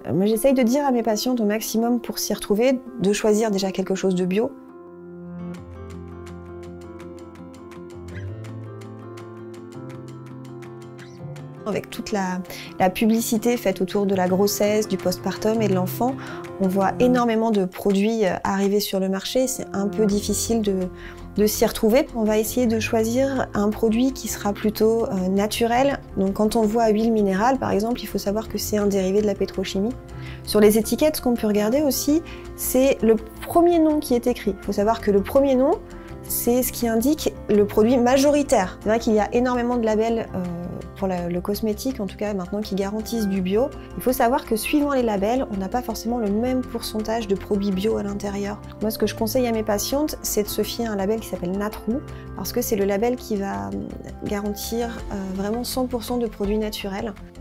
Moi, j'essaye de dire à mes patientes au maximum pour s'y retrouver, de choisir déjà quelque chose de bio. Avec toute la publicité faite autour de la grossesse, du postpartum et de l'enfant, on voit énormément de produits arriver sur le marché. C'est un peu difficile de s'y retrouver. On va essayer de choisir un produit qui sera plutôt naturel. Donc quand on voit huile minérale, par exemple, il faut savoir que c'est un dérivé de la pétrochimie. Sur les étiquettes, ce qu'on peut regarder aussi, c'est le premier nom qui est écrit. Il faut savoir que le premier nom, c'est ce qui indique le produit majoritaire. C'est vrai qu'il y a énormément de labels pour le cosmétique, en tout cas maintenant, qui garantissent du bio. Il faut savoir que suivant les labels, on n'a pas forcément le même pourcentage de produits bio à l'intérieur. Moi, ce que je conseille à mes patientes, c'est de se fier à un label qui s'appelle Natrou, parce que c'est le label qui va garantir vraiment 100% de produits naturels.